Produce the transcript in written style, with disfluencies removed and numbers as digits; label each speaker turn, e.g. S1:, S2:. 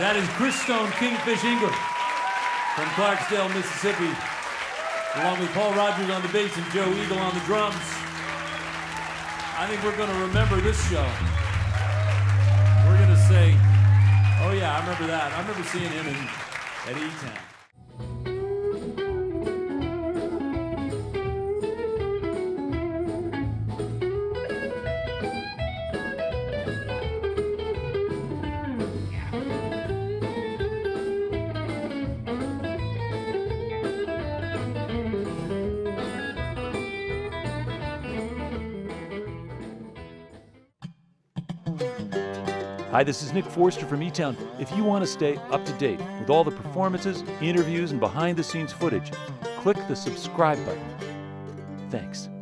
S1: That is Chris Stone, Kingfish Ingram from Clarksdale, Mississippi, along with Paul Rogers on the bass and Joe Eagle on the drums. I think we're going to remember this show. We're going to say, oh yeah, I remember that. I remember seeing him at E-Town.
S2: Hi, this is Nick Forster from E-Town. If you want to stay up to date with all the performances, interviews, and behind-the-scenes footage, click the subscribe button. Thanks.